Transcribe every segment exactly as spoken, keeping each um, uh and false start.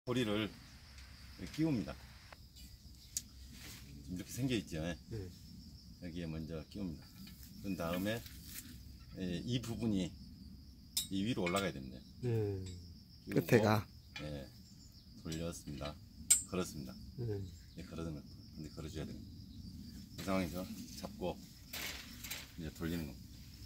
고리를 끼웁니다. 이렇게 생겨 있죠. 네. 여기에 먼저 끼웁니다. 그런 다음에 이 부분이 이 위로 올라가야 됩니다. 네. 끼우고, 끝에가. 예, 돌렸습니다. 걸었습니다. 네. 예, 걸어주면 근데 걸어줘야 됩니다. 이 상황에서 잡고 이제 돌리는 겁니다.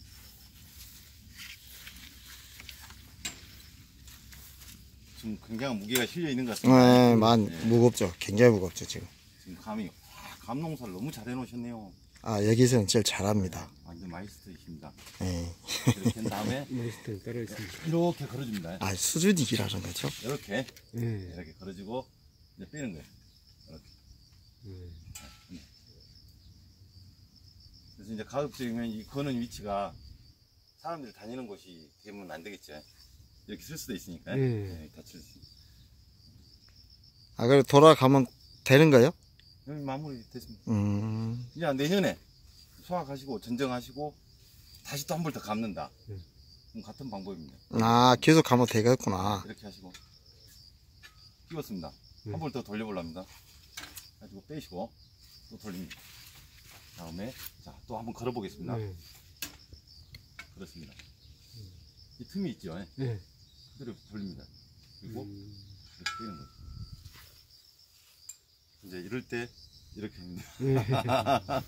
지금 굉장한 무게가 실려 있는 것 같습니다. 네, 만 예. 무겁죠. 굉장히 무겁죠 지금. 지금 감이 와, 감농사를 너무 잘 해놓으셨네요. 아 여기서는 제일 잘합니다. 완전 마이스터이십니다. 네. 이렇게 한 다음에 마이스터에 따라 있습니다. 이렇게 걸어줍니다. 아 수준이 기라는 거죠. 이렇게 네. 이렇게 걸어주고 이제 빼는 거예요. 이렇게. 네. 그래서 이제 가급적이면 이 거는 위치가 사람들이 다니는 곳이 되면 안 되겠죠. 이렇게 쓸 수도 있으니까. 네. 네, 다칠 수 있으니까. 아 그래 돌아가면 되는 거요? 여기 마무리 됐습니다. 음. 이제 내년에 수확하시고 전정하시고 다시 또 한 번 더 감는다. 네. 그럼 같은 방법입니다. 아 계속 가면 되겠구나. 이렇게 하시고 끼웠습니다. 네. 한 번 더 돌려보랍니다. 가지고 빼시고 또 돌립니다. 다음에 자 또 한번 걸어보겠습니다. 네. 그렇습니다. 이 틈이 있죠. 네. 그대로 돌립니다. 그리고 음. 이렇게 빼는 거죠. 이제 이럴 때 이렇게 합니다. 네.